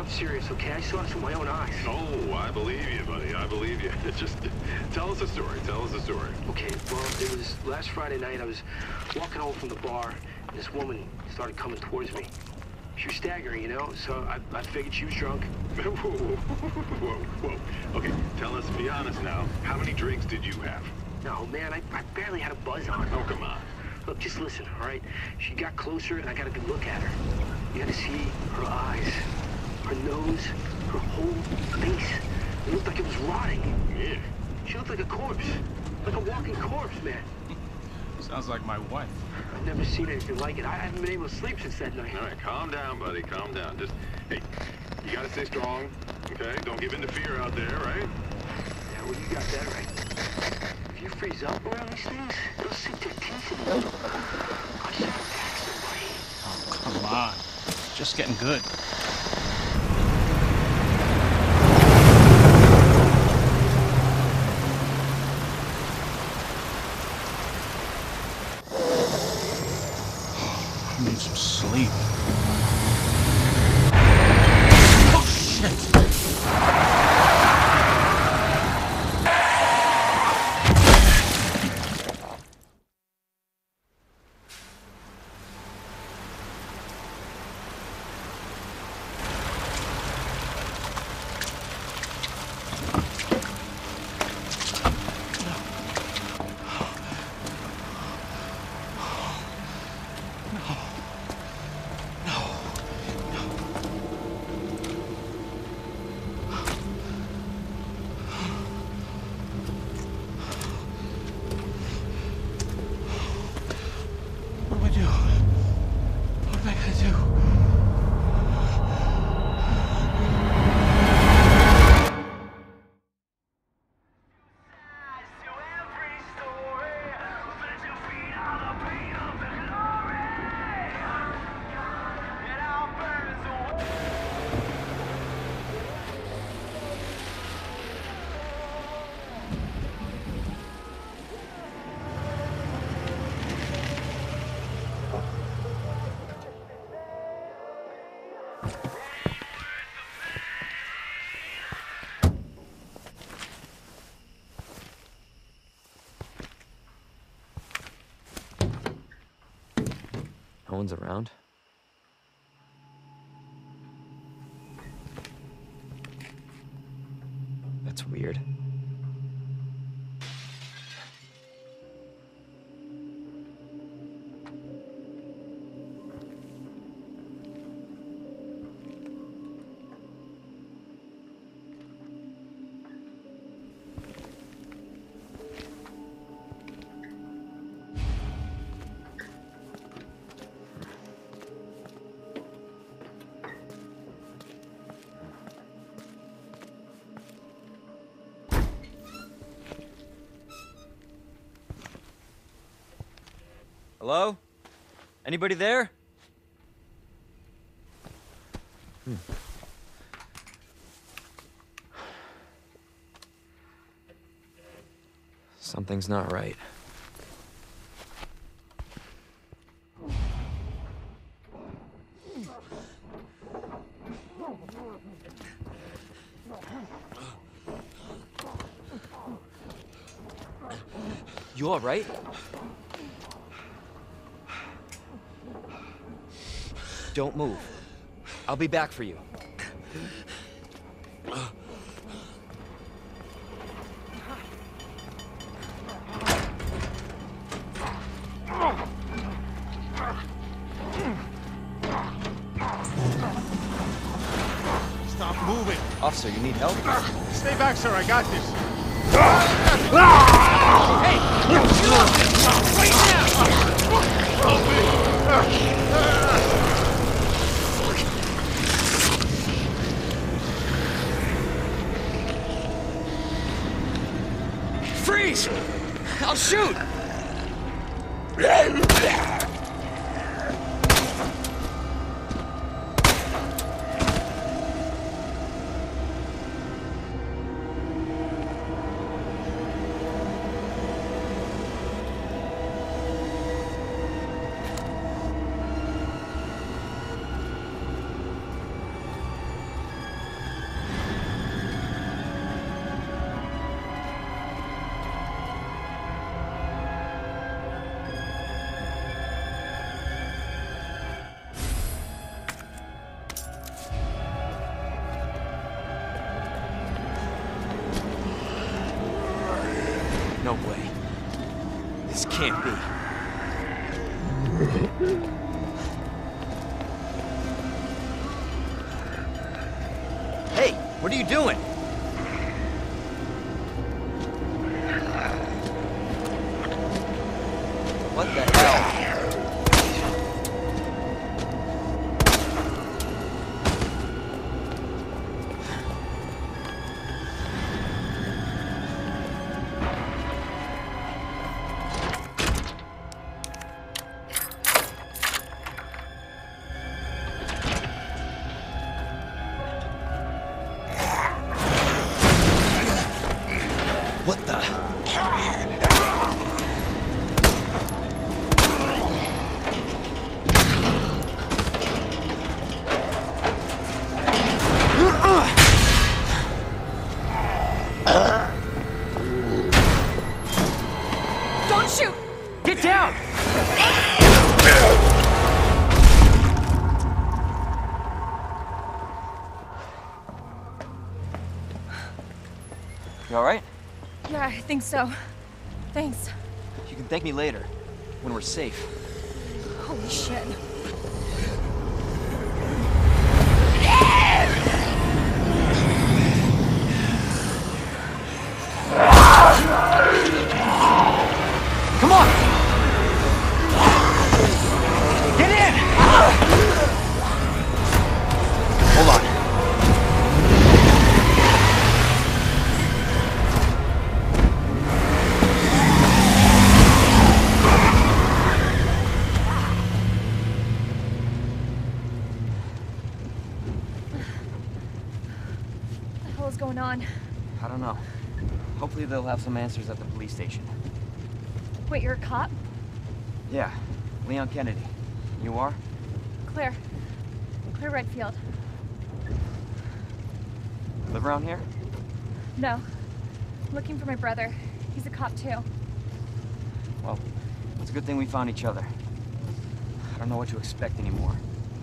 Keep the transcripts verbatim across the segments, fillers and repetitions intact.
I'm serious, okay? I saw this with my own eyes. Oh, I believe you, buddy. I believe you. Just tell us a story. Tell us a story. Okay, well, it was last Friday night. I was walking home from the bar, and this woman started coming towards me. She was staggering, you know, so I, I figured she was drunk. Whoa, whoa, whoa, whoa. Okay, tell us, be honest now. How many drinks did you have? No, man, I, I barely had a buzz on. Oh, come on. Look, just listen, all right? She got closer, and I got a good look at her. You got to see her eyes, her nose, her whole face. It looked like it was rotting. Yeah. She looked like a corpse, like a walking corpse, man. Sounds like my wife. I've never seen anything like it. I haven't been able to sleep since that night. All right, calm down, buddy. Calm down. Just, hey, you gotta stay strong, okay? Don't give in to fear out there, right? Yeah, well, you got that right. If you freeze up around these things, they'll sink their teeth in you. I should attack somebody. Oh, come on. Just getting good. I need some sleep. Oh, shit! No one's around? That's weird. Hello? Anybody there? Hmm. Something's not right. You all right? Don't move. I'll be back for you. Stop moving. Officer, you need help? Stay back, sir. I got this. Hey! Wait now! Help me! Freeze! I'll shoot! can't be. Hey, what are you doing? What the hell? What the? Don't shoot! Get down! You alright? Yeah, I think so. Thanks. You can thank me later, when we're safe. Holy shit. Come on! Get in! Hold on. What the hell is going on? I don't know. Hopefully they'll have some answers at the police station. Wait, you're a cop? Yeah, Leon Kennedy. You are? Claire. Claire Redfield. Live around here? No. I'm looking for my brother. He's a cop too. Well, it's a good thing we found each other. I don't know what to expect anymore.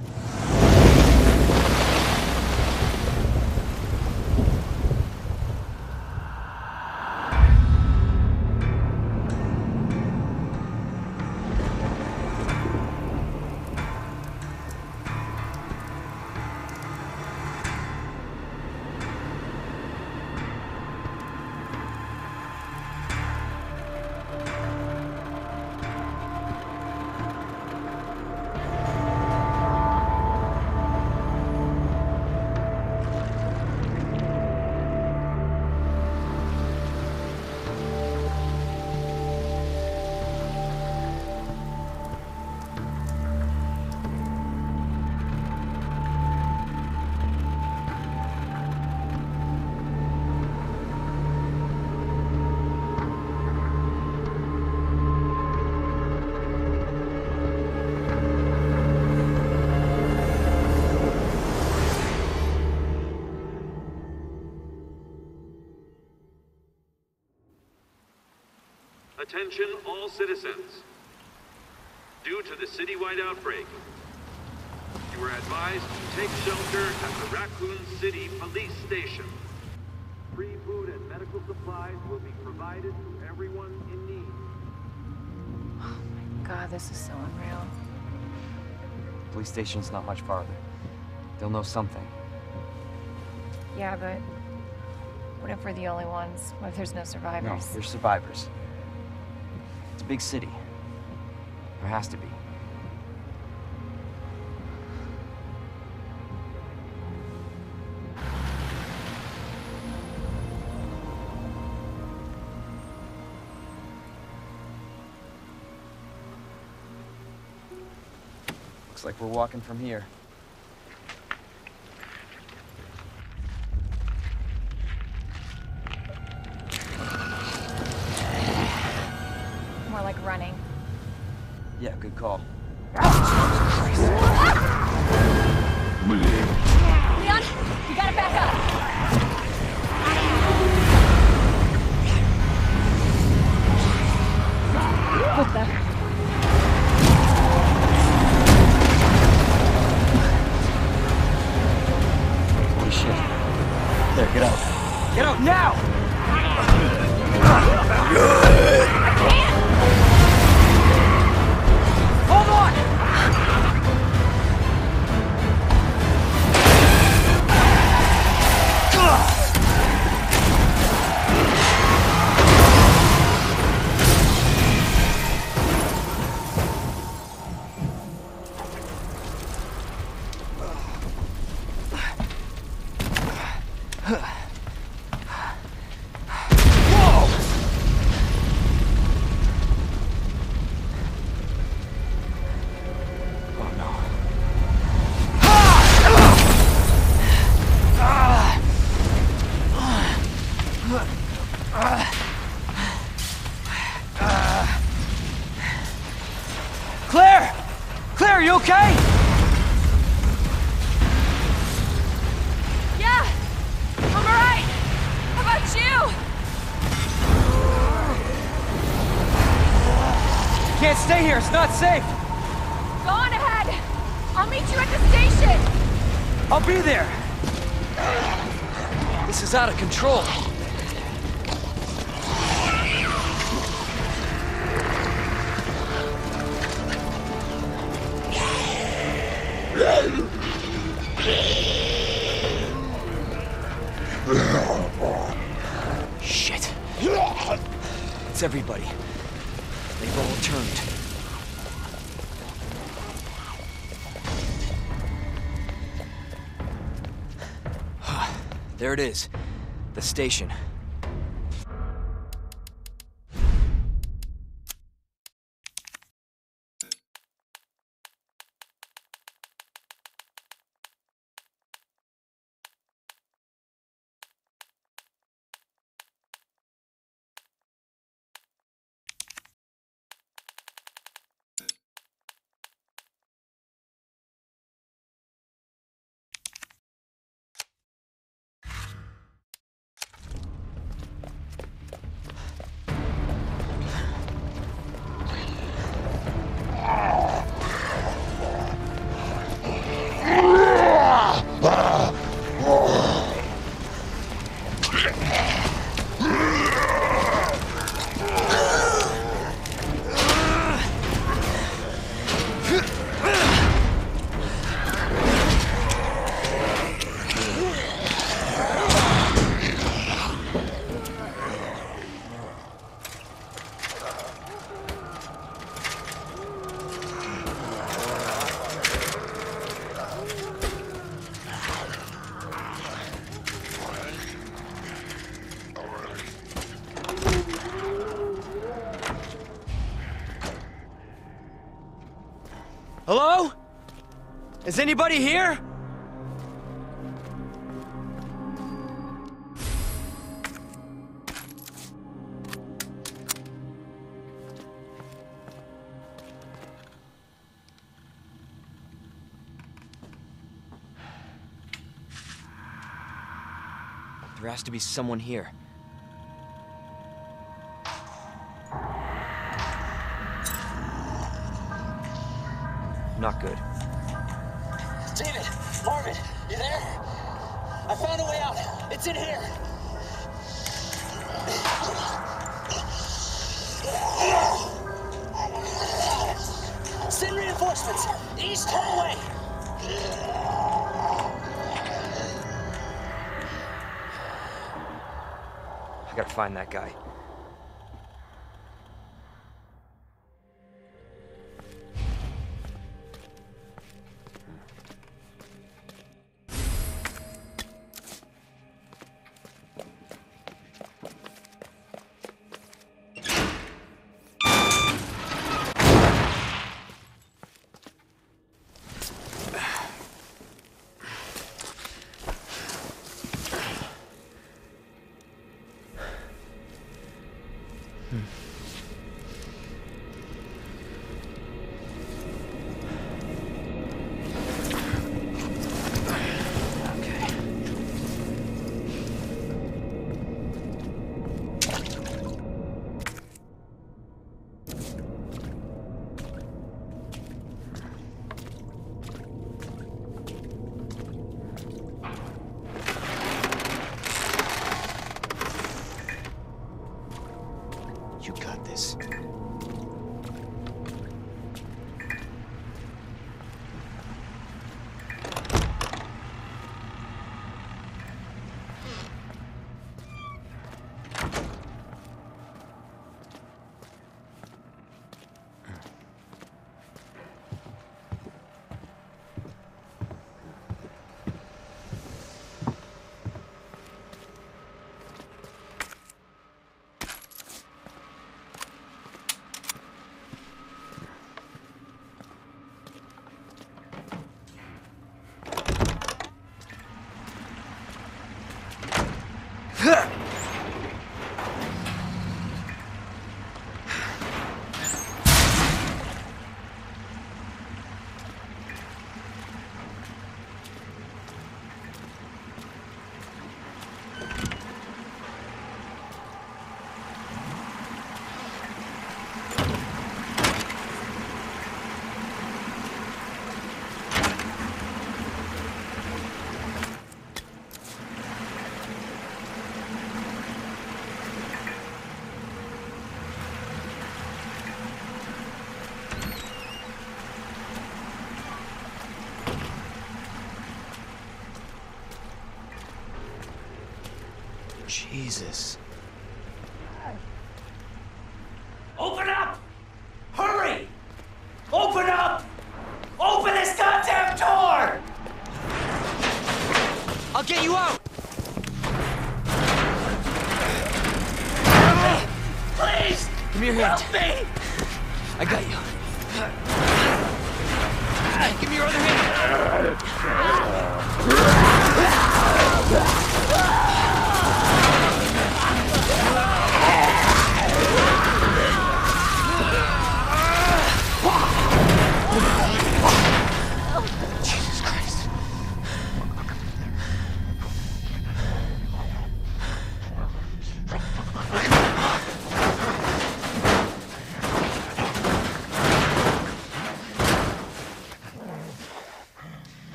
Attention all citizens. Due to the citywide outbreak, you are advised to take shelter at the Raccoon City Police Station. Free food and medical supplies will be provided to everyone in need. Oh my god, this is so unreal. Police station's not much farther. They'll know something. Yeah, but what if we're the only ones? What if there's no No, survivors? there's survivors. It's a big city. There has to be. Looks like we're walking from here. More like running. Yeah, good call. Leon, you gotta back up. What the? Holy shit. There, get out. Get out now! I can't! Are you okay? Yeah, I'm alright. How about you? Can't stay here. It's not safe. Go on ahead. I'll meet you at the station. I'll be there. This is out of control. Shit. It's everybody. They've all turned. There it is. The station. Hello? Is anybody here? There has to be someone here. Not good. David! Marvin! You there? I found a way out! It's in here! Send reinforcements! East hallway! I gotta find that guy. You got this. Jesus. Open up! Hurry! Open up! Open this goddamn door! I'll get you out! Please! Give me your hand. Help me! I got you. Give me your other hand. Jesus Christ.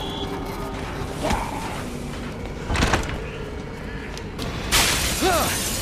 Ugh!